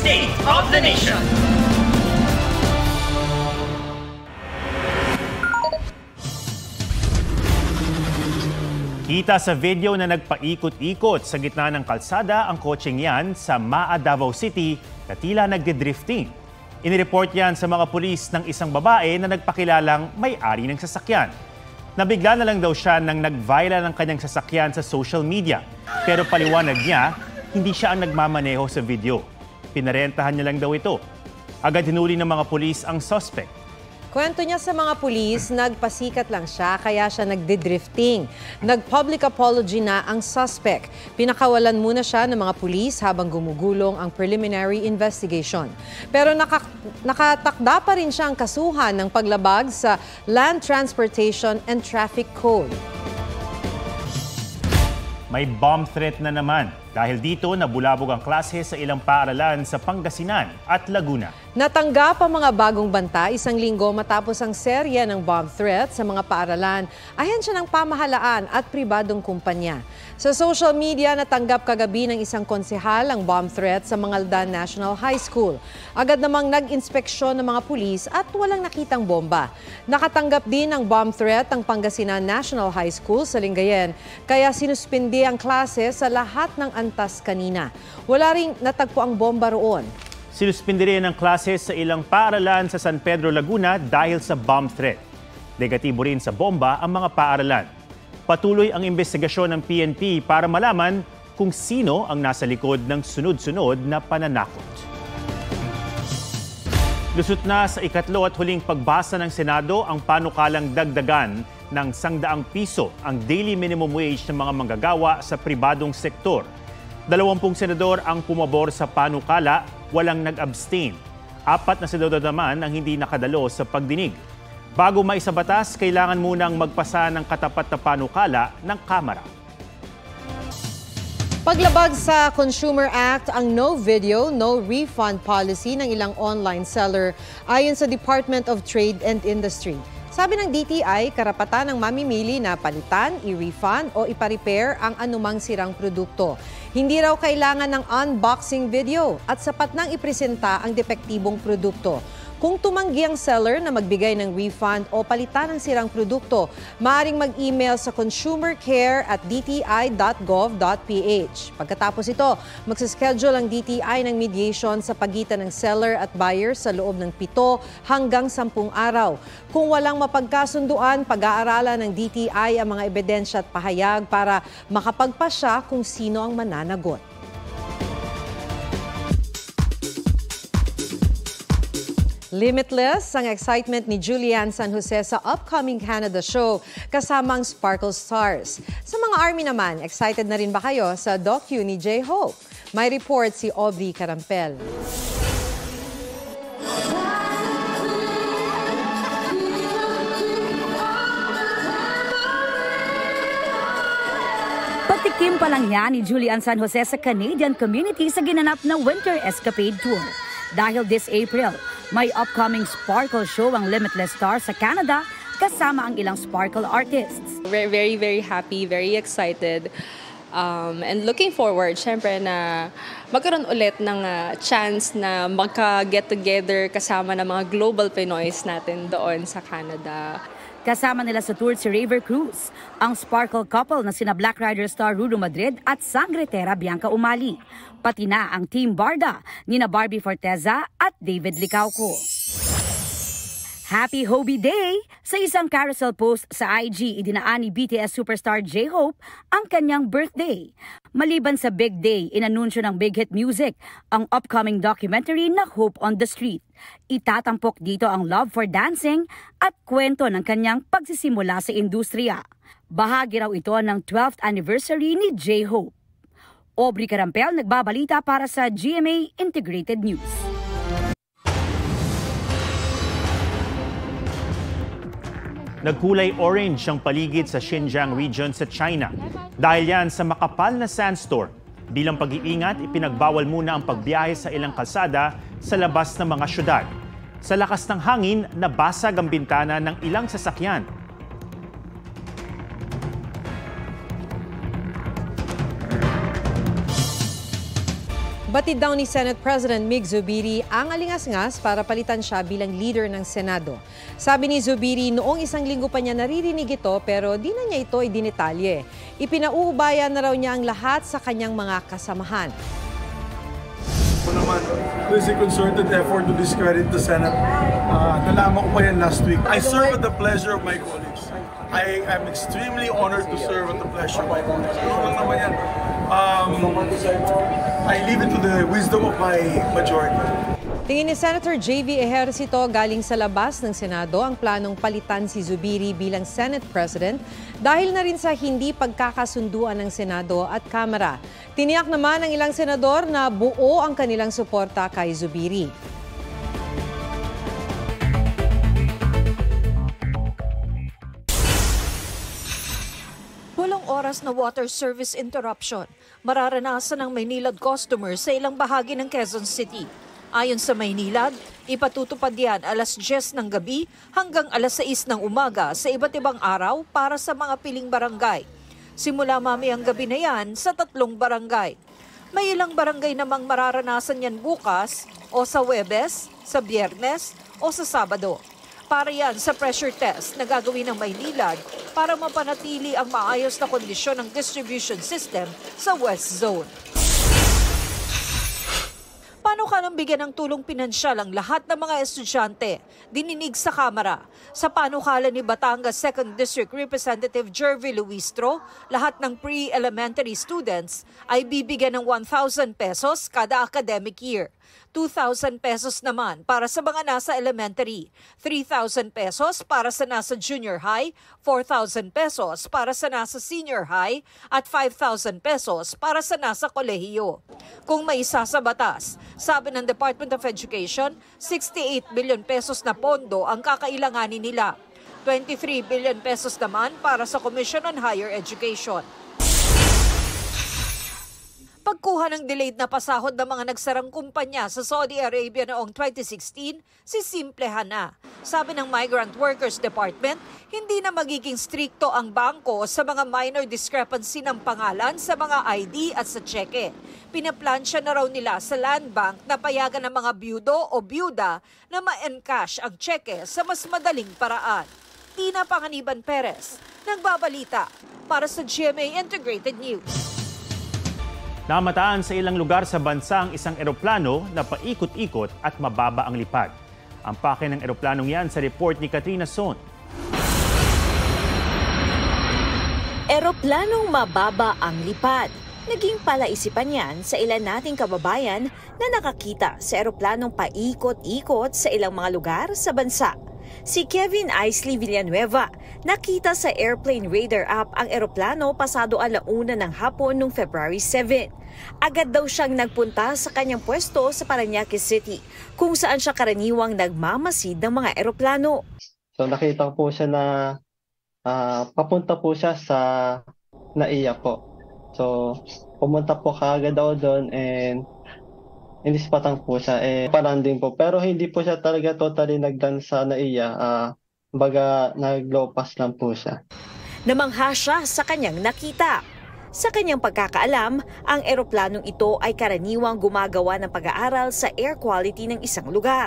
State of the Nation. Kita sa video na nagpaikot-ikot sa gitna ng kalsada ang kotseng yan sa Maa, Davao City na tila nagdidrifting. Inireport yan sa mga pulis ng isang babae na nagpakilalang may-ari ng sasakyan. Nabigla na lang daw siya nang nag-viral ang kanyang sasakyan sa social media. Pero paliwanag niya, hindi siya ang nagmamaneho sa video. Pinarentahan niya lang daw ito. Agad hinuli ng mga pulis ang suspect. Kwento niya sa mga pulis, nagpasikat lang siya kaya siya nagdidrifting. Nag-public apology na ang suspect. Pinakawalan muna siya ng mga pulis habang gumugulong ang preliminary investigation. Pero nakatakda pa rin siyang kasuhan ng paglabag sa Land Transportation and Traffic Code. May bomb threat na naman. Dahil dito, nabulabog ang klase sa ilang paaralan sa Pangasinan at Laguna. Natanggap ang mga bagong banta isang linggo matapos ang serya ng bomb threat sa mga paaralan, ahensya ng pamahalaan at pribadong kumpanya. Sa social media, natanggap kagabi ng isang konsehal ang bomb threat sa Mangaldan National High School. Agad namang nag-inspeksyon ng mga pulis at walang nakitang bomba. Nakatanggap din ng bomb threat ang Pangasinan National High School sa Lingayen, kaya sinuspindi ang klase sa lahat ng antas kanina. Wala ring natagpo ang bomba roon. Sinuspindi rin ang klase sa ilang paaralan sa San Pedro, Laguna dahil sa bomb threat. Negatibo rin sa bomba ang mga paaralan. Patuloy ang investigasyon ng PNP para malaman kung sino ang nasa likod ng sunod-sunod na pananakot. Lusot na sa ikatlo at huling pagbasa ng Senado ang panukalang dagdagan ng 100 piso ang daily minimum wage ng mga manggagawa sa pribadong sektor. 20 senador ang pumabor sa panukala, walang nag-abstain. 4 na senador naman ang hindi nakadalo sa pagdinig. Bago maisabatas, kailangan munang magpasa ng katapat na panukala ng Kamara. Paglabag sa Consumer Act ang no video, no refund policy ng ilang online seller ayon sa Department of Trade and Industry. Sabi ng DTI, karapatan ng mamimili na palitan, i-refund o ipa-repair ang anumang sirang produkto. Hindi raw kailangan ng unboxing video at sapat nang ipresenta ang depektibong produkto. Kung tumanggi ang seller na magbigay ng refund o palitan ng sirang produkto, maaaring mag-email sa consumercare@dti.gov.ph. Pagkatapos ito, magsischedule ang DTI ng mediation sa pagitan ng seller at buyer sa loob ng 7 hanggang 10 araw. Kung walang mapagkasunduan, pag-aaralan ng DTI ang mga ebidensya at pahayag para makapagpasya kung sino ang mananagot. Limitless ang excitement ni Julian San Jose sa upcoming Canada show kasama ang Sparkle Stars. Sa mga ARMY naman, excited na rin ba kayo sa docu ni J-Hope? May report si Aubrey Carampel. Patikim pa lang yan ni Julian San Jose sa Canadian community sa ginanap na Winter Escapade Tour. Dahil this April, may upcoming Sparkle show ang Limitless Stars sa Canada kasama ang ilang Sparkle artists. We're very, very happy, very excited. And looking forward, syempre, na magkaroon ulit ng chance na magka-get together kasama ng mga global Pinoys natin doon sa Canada. Kasama nila sa tour si Raver Cruz, ang Sparkle couple na sina Black Rider star Rudo Madrid at Sangretera Bianca Umali. Pati na ang Team Barda, nina Barbie Forteza at David Licauco. Happy Hobie Day! Sa isang carousel post sa IG, idinaan ni BTS superstar J-Hope ang kanyang birthday. Maliban sa big day, inanunsyo ng Big Hit Music ang upcoming documentary na Hope on the Street. Itatampok dito ang love for dancing at kwento ng kanyang pagsisimula sa industriya. Bahagi raw ito ng 12th anniversary ni J-Hope. Aubrey Carampel nagbabalita para sa GMA Integrated News. Nagkulay orange ang paligid sa Xinjiang region sa China. Dahil yan sa makapal na sandstorm. Bilang pag-iingat, ipinagbawal muna ang pagbiyahe sa ilang kalsada sa labas ng mga syudad. Sa lakas ng hangin, nabasag ang bintana ng ilang sasakyan. Batid daw ni Senate President Mig Zubiri ang alingas-ngas para palitan siya bilang leader ng Senado. Sabi ni Zubiri, noong isang linggo pa niya naririnig ito pero di na niya ito idinitalye. Ipinauubayan na raw niya ang lahat sa kanyang mga kasamahan. There's a concerted effort to discredit the Senate. Nalaman ko pa yan last week. I serve at the pleasure of my colleagues. I am extremely honored to serve at the pleasure of my colleagues. Ano lang naman yan. I leave it to the wisdom of my majority. Tingin ni Senator J.V. Ejercito galing sa labas ng Senado ang planong palitan si Zubiri bilang Senate President dahil na rin sa hindi pagkakasunduan ng Senado at Kamara. Tiniyak naman ng ilang senador na buo ang kanilang suporta kay Zubiri. Walang oras na water service interruption mararanasan ng Maynilad customers sa ilang bahagi ng Quezon City. Ayon sa Maynilad, ipatutupad yan alas 10 ng gabi hanggang alas 6 ng umaga sa iba't ibang araw para sa mga piling barangay. Simula mamayang gabi na yan sa 3 barangay. May ilang barangay namang mararanasan yan bukas o sa Huwebes, sa Biyernes o sa Sabado. Para yan sa pressure test na gagawin ng Maynilad para mapanatili ang maayos na kondisyon ng distribution system sa West Zone. Paano ka nang bigyan ng tulong pinansyal ang lahat ng mga estudyante? Dininig sa Kamara. Sa panukala ni Batangas 2nd District Representative Jervy Luistro, lahat ng pre-elementary students ay bibigyan ng 1,000 pesos kada academic year. 2,000 pesos naman para sa mga nasa elementary, 3,000 pesos para sa nasa junior high, 4,000 pesos para sa nasa senior high, at 5,000 pesos para sa nasa kolehiyo. Kung may isa sa batas, sabi ng Department of Education, 68 billion pesos na pondo ang kakailanganin nila. 23 billion pesos naman para sa Commission on Higher Education. Pagkuha ng delayed na pasahod ng mga nagsarang kumpanya sa Saudi Arabia noong 2016, sisimplehan na. Sabi ng Migrant Workers Department, hindi na magiging strikto ang bangko sa mga minor discrepancy ng pangalan sa mga ID at sa tseke. Pinaplansya na raw nila sa Land Bank na payagan ng mga byudo o byuda na ma-encash ang tseke sa mas madaling paraan. Tina Panganiban Perez, nagbabalita para sa GMA Integrated News. Namataan sa ilang lugar sa bansa ang isang eroplano na paikot-ikot at mababa ang lipad. Ang pake ng eroplanong yan sa report ni Katrina Son. Eroplanong mababa ang lipad. Naging palaisipan yan sa ilan nating kababayan na nakakita sa eroplanong paikot-ikot sa ilang mga lugar sa bansa. Si Kevin Isley Villanueva, nakita sa Airplane Radar app ang eroplano pasado 1:00 ng hapon noong February 7. Agad daw siyang nagpunta sa kanyang pwesto sa Parañaque City, kung saan siya karaniwang nagmamasid ng mga eroplano. So nakita ko po siya na papunta po siya sa NAIA po. So pumunta po kaagad daw doon and inispatan po siya, pa-landing po. Pero hindi po siya talaga totally nagdan sa NAIA. Baga nag-low pass lang po siya. Namangha siya sa kanyang nakita. Sa kanyang pagkakaalam, ang eroplanong ito ay karaniwang gumagawa ng pag-aaral sa air quality ng isang lugar.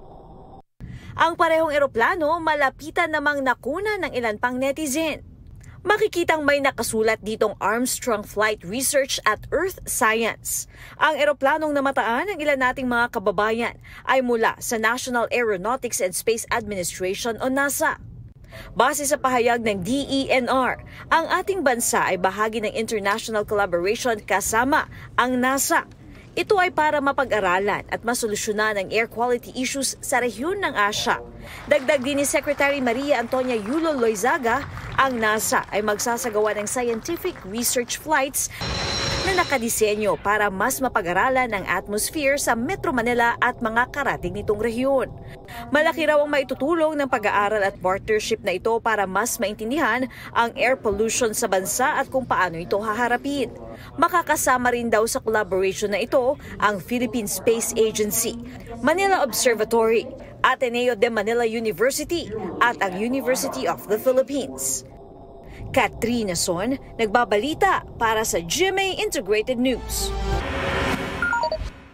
Ang parehong eroplano malapitan namang nakuna ng ilan pang netizen. Makikitang may nakasulat ditong Armstrong Flight Research at Earth Science. Ang eroplanong namataan ng ilan nating mga kababayan ay mula sa National Aeronautics and Space Administration o NASA. Base sa pahayag ng DENR, ang ating bansa ay bahagi ng international collaboration kasama ang NASA. Ito ay para mapag-aralan at masolusyonan ang air quality issues sa rehiyon ng Asia. Dagdag din ni Secretary Maria Antonia Yulo Loizaga, ang NASA ay magsasagawa ng scientific research flights na nakadisenyo para mas mapag-aralan ang atmosphere sa Metro Manila at mga karating nitong rehiyon. Malaki raw ang maitutulong ng pag-aaral at partnership na ito para mas maintindihan ang air pollution sa bansa at kung paano ito haharapin. Makakasama rin daw sa collaboration na ito ang Philippine Space Agency, Manila Observatory, Ateneo de Manila University at ang University of the Philippines. Katrina Son, nagbabalita para sa GMA Integrated News.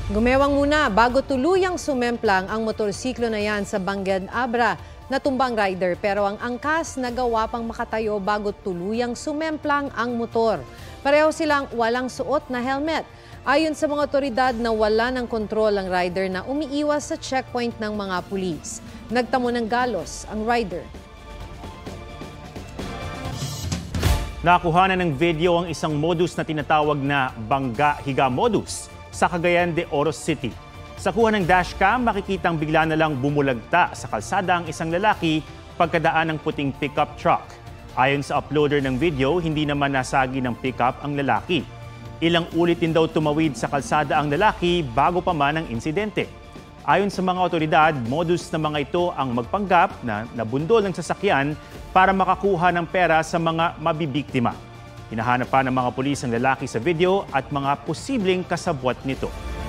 Gumewang muna bago tuluyang sumemplang ang motorsiklo na yan sa Bangued Abra. Natumbang rider pero ang angkas nagawa pang makatayo bago tuluyang sumemplang ang motor. Pareho silang walang suot na helmet. Ayon sa mga otoridad na wala ng kontrol ang rider na umiiwas sa checkpoint ng mga pulis. Nagtamo ng galos ang rider. Nakuha na ng video ang isang modus na tinatawag na bangga-higa modus sa Cagayan de Oro City. Sa kuha ng dashcam, makikitang bigla na lang bumulagta sa kalsada ang isang lalaki pagkadaan ng puting pickup truck. Ayon sa uploader ng video, hindi naman nasagi ng pickup ang lalaki. Ilang ulit din daw tumawid sa kalsada ang lalaki bago pa man ang insidente. Ayon sa mga otoridad, modus na mga ito ang magpanggap na nabundol ng sasakyan para makakuha ng pera sa mga mabibiktima. Hinahanap pa ng mga pulis ang lalaki sa video at mga posibleng kasabwat nito.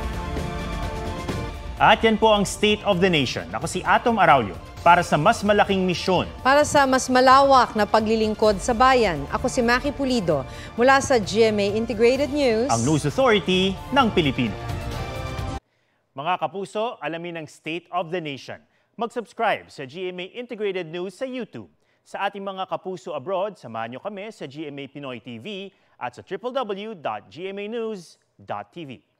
At yan po ang State of the Nation. Ako si Atom Araulio para sa mas malaking misyon. Para sa mas malawak na paglilingkod sa bayan, ako si Maki Pulido mula sa GMA Integrated News. Ang News Authority ng Pilipino. Mga kapuso, alamin ang State of the Nation. Mag-subscribe sa GMA Integrated News sa YouTube. Sa ating mga kapuso abroad, samahan nyo kami sa GMA Pinoy TV at sa www.gmanews.tv.